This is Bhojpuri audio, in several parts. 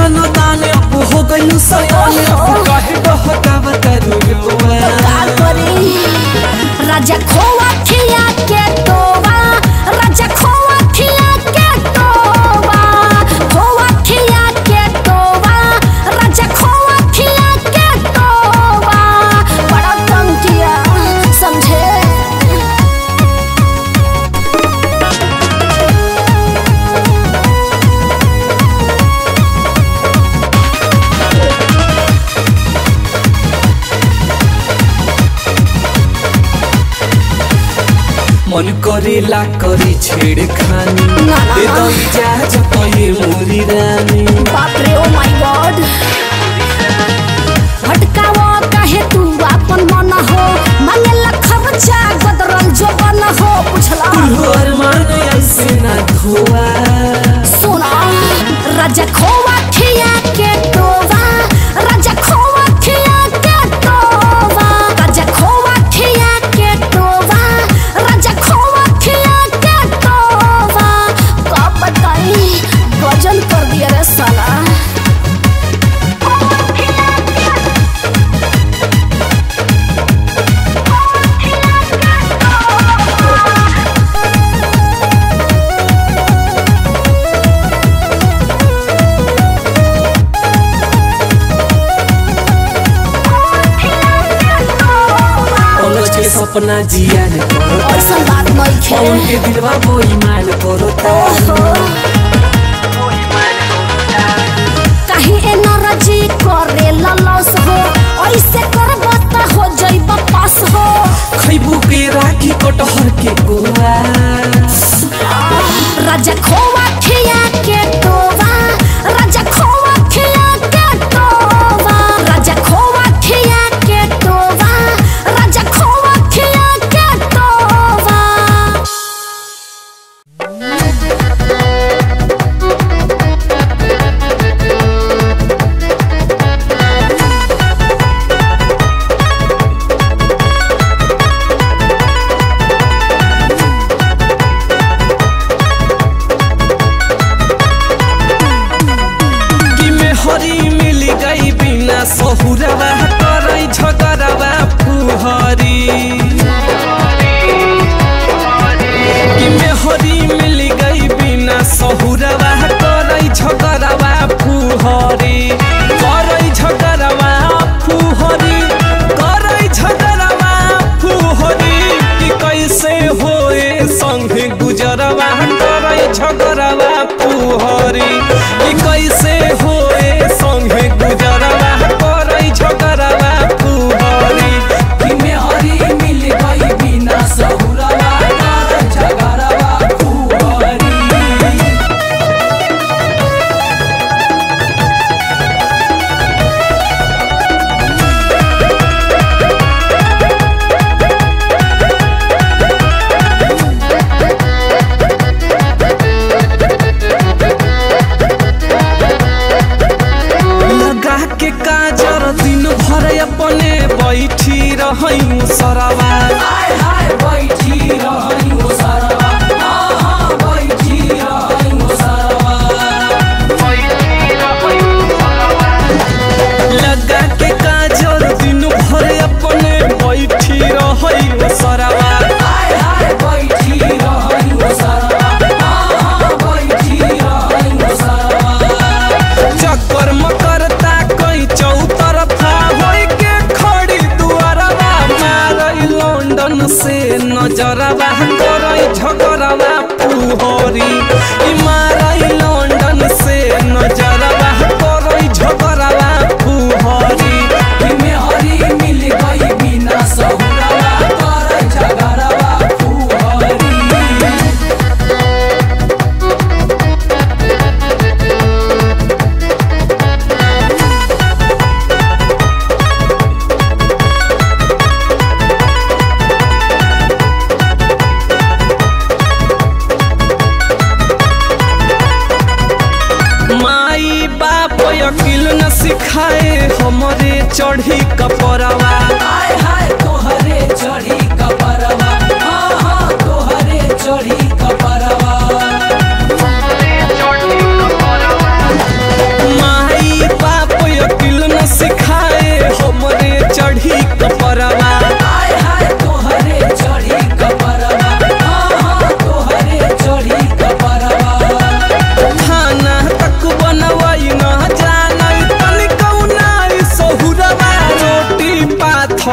न दाने अब हो गइलु सयाने अब काहे बहकावत रुवा का करी राजा खोवा खिया के तोवा राजा खोवा खिया के तोवा खोवा खिया के तोवा राजा खोवा खिया के तोवा बड़ा तंग किया समझे मन करेला करी छेड़खानी दे दो इजाजत ये मोरी रानी बाप रे ओ माय गॉड भटकावा काहे तू अपन मन हो मांगेला खर्चा गदरल जो बन हो पुछला तू अरमान ऐसे ना धोआ सुना राजा खोवा खिया के तोवा राजा खोवा खिया के तोवा राजा खोवा खिया के तोवा राजा खोवा खिया के तोवा कब बताई गजल कर दिया रे साला सपना जिया ने करो ऐसा बात नहीं खे उनके दिलवा बोई मान करो कहीं ए नाराजी करे ललस हो ऐसे करब त हो जइब पास हो खैबू के राखी कटहर के गोवा राजा खोवा खिया के तोवा राजा खोवा खिया के तोवा राजा खोवा खिया के तोवा राजा खोवा खिया के तोवा हरी मिल गई बिना सहुरवा करई झगड़वा फुहरी कि में हरी मिल गई बिना सहुरवा करई झगड़वा फुहरी करई झगड़वा फुहरी करई झगड़वा फुहरी कि कैसे होए संग गुजरवा करई झगड़वा फुहरी कि कैसे होए संगे गुजरवा करई झगड़वा फुहरी कि में हरी मिल गई बिना सहुरवा करई झगड़वा फुहरी के काजर दिन भर अपने बैठी रही सरवा बैठी रही सरवा बैठी रही सरवा लगा के काजर दिन भर अपने बैठी रही सरवा बैठी रही सरवा बैठी रही सरवा चक्कर मकरता कई चौतरफा होई के खड़ी दुआरवा मारई लंदन से नजरवा करई झगड़वा फुहरी ई मारई लंदन से नजरवा करई झगड़वा फुहरी ई में हरी मिल गई बिना सहुरवा करई झगड़वा फुहरी अकिल न सिखाए हमरे चढ़ी कपरवा तोहरे चढ़ी कपरवा तोहरे चढ़ी कपरवा माई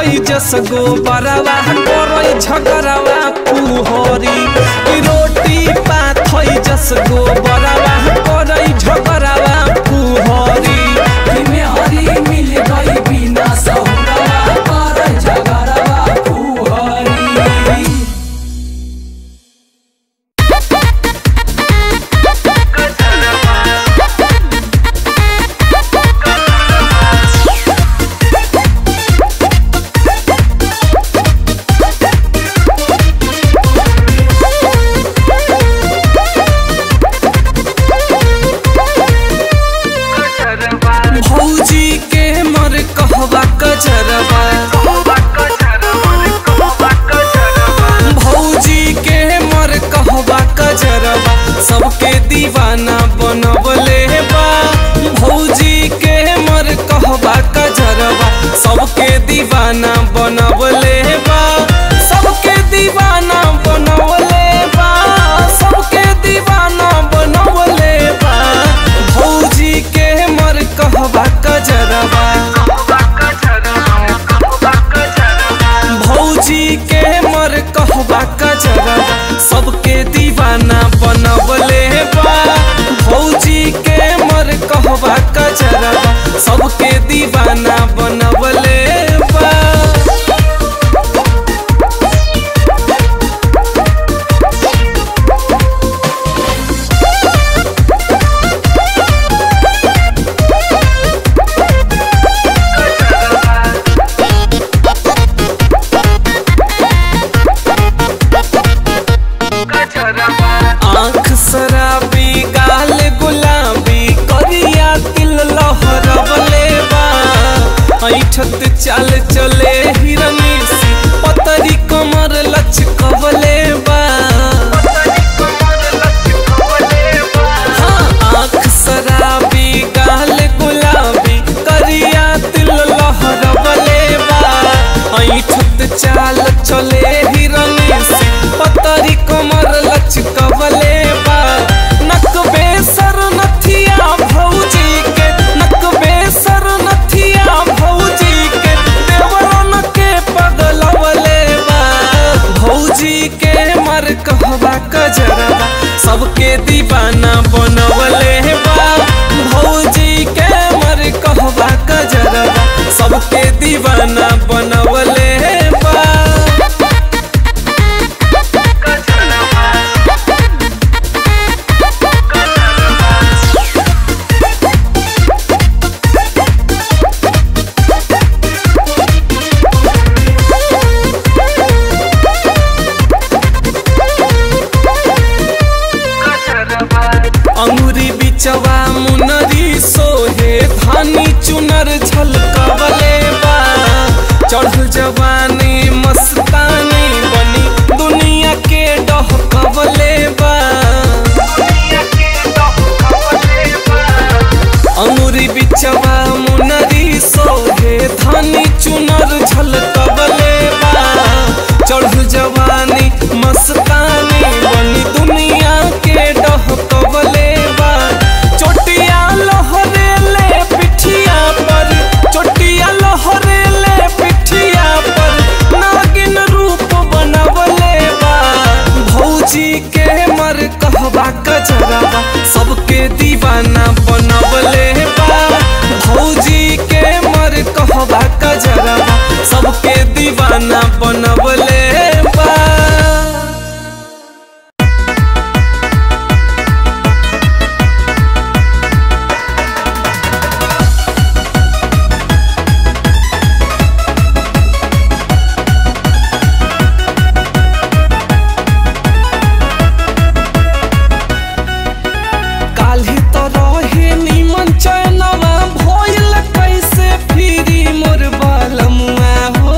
थई जस गोबरवा करई झगड़वा पुहरी रोटी पाथई जस गोबरवा करई झगड़वा पुहरी में हरी मिल गई बिना सहुरवा करई झगड़वा पुहरी। सबके दीवाना बनवले बा भौजी के मर कहबा कजरवा सबके दीवाना बनवले बा सबके दीवाना बनवले बा सबके दीवाना बनवले बा भौजी के मर कहबा कजरवा भौजी के मर कहबा कजरवा सबके दीवाना बनवले बा भौजी के मर कहबा कजरवा सबके दीवाना बनवले बा। आँख शराबी गाल गुलाबी करिया तिल लहरवले बा ऐठत चाल चले हिरनी सी पतरी कमर लचकवले बा। हाँ, आँख शराबी गाल गुलाबी करिया तिल लहरवले बा ऐठत चाल चले हिरनी सी पतरी कमर लचकवले बा। नक बेसर नथिया भौजी के नक बेसर नथिया भौजी के देवरन के पगलवले बा भौजी के मर कहबा कजरवा सबके दीवाना बनवले बा भौजी के मर कहबा कजरवा सबके दीवाना बनवले बा। अंगूरी बिचवा मुनरी सोहे धानी चुनर झलकवले बा चढ़ल जवानी मस्तानी बनी दुनिया के डहकवले बा। अंगूरी बिचवा मुनरी सोहे धानी चुनर झलकवले बा चढ़ल जवानी मस्तानी बनी दुनिया के डहकवले बा। चोटिया लहरेले पिठिया पर चोटिया लहरेले पिठिया पर नागिन रूप बनवले बा भौजी के मर कहबा कजरवा सबके दीवाना बनवले बा भौजी के मर कहबा कजरवा सबके दीवाना बनवले बा। काल्हि तो रहे निमन चैनवा भइल कैसे फिरी मोर बलमुआ हो।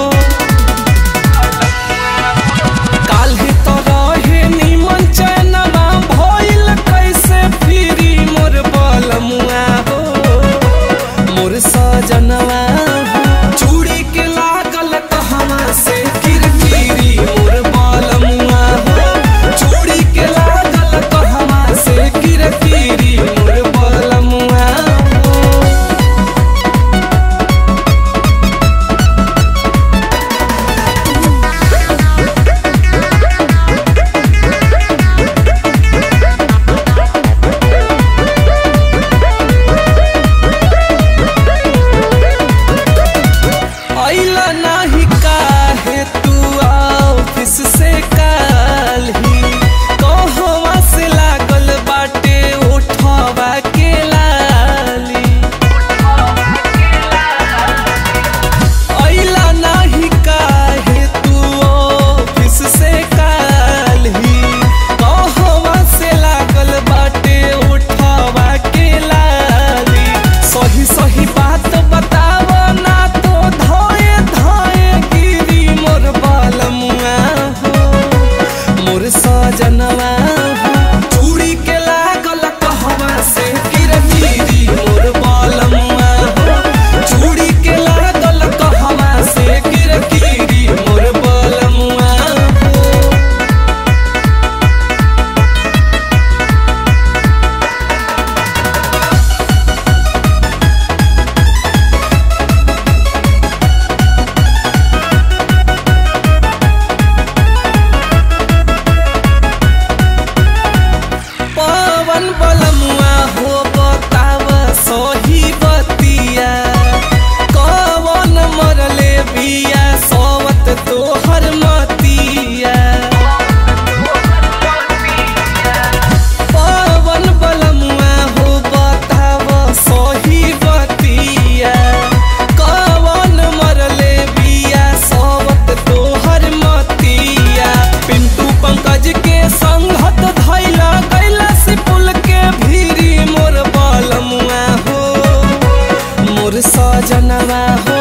काल्हि तो रहे निमन चैनवा भइल कैसे फिरी मोर बलमुआ हो। मोर सजनवा चूड़ी के लागल कहवा से किरकिरी मोर बलमुआ हो। चूड़ी के लागल कहवा से किरकिरी मोर बलमुआ हो। सजनवा हो